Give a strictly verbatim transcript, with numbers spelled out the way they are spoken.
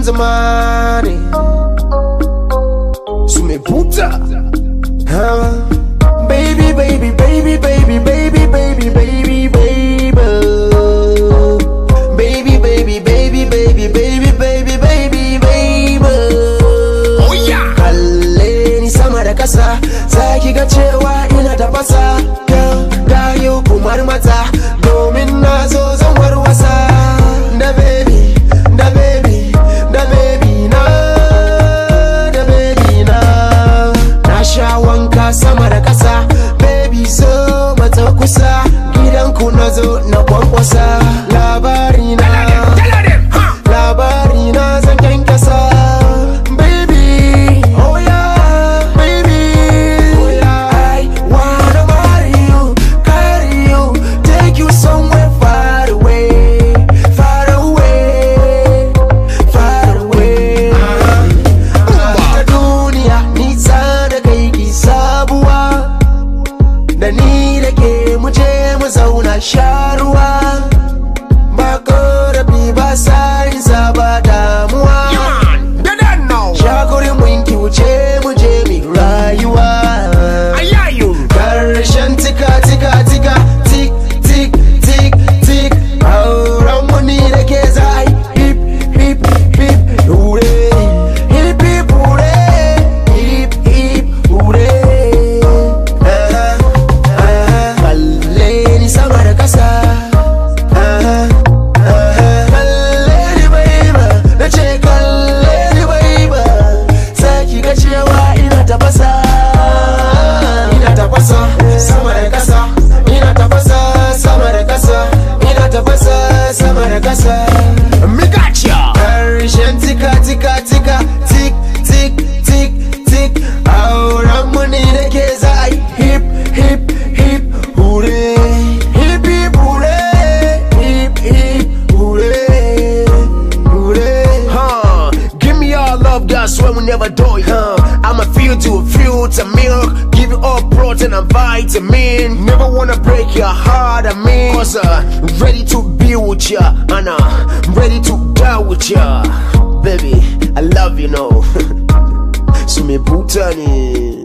zamani sumeputa huh? Baby, baby, baby, baby, baby, baby, baby, baby, baby, baby, baby, baby, baby, baby, baby, baby. Oh yeah. Kalle ni sama da kasa, zaki ga cewa ina tafasa. Gayo kumar mata, domin na zo zan warwasa. Da baby, da baby, da baby na, da baby na. Na sha wanka sama da kasa, baby so mata kusa. Gidanku na zo na kwankwasa. Labari na, labari na zan kyankyasa. Baby, oh yeah, baby, oh yeah. I wanna marry you, carry you, take you somewhere far away, far away, far away. Ta duniya nisa da kai ki sabuwa, da ni da ke mu je mu zauna sha ruwa. Ba korafi ba sarinsa ba damuwa. Shakuri mun ki wuce mu je mi rayuwa. Karshen tika tika tika tik tik tik tik. Auren mu ni da ke za a yi hip hip hip hure. Hip hip hure, hip hip hure. Kalle ni sama da kasa. Kalle ni baiba, na ce kalle ni baiba. Saki ga cewa ina tafasa, ina tafasa sama da kasa, ina tafasa sama da kasa, ina tafasa sama da kasa. Me gotcha. Karshen tika tika tika tik tik tik tik. Auren mu ni da ke za a yi hip hip hip hure. Hip hip hure, hip hip hure, hure. Huh? Give me all love, God, swear we never do it. Huh? I'ma feed you fruit and milk, give you all protein and vitamin. Never wanna break your heart, I mean. Cause uh, I'm ready to be with ya, and uh, I'm ready to die with ya. Baby, I love you, know. Sumeputani.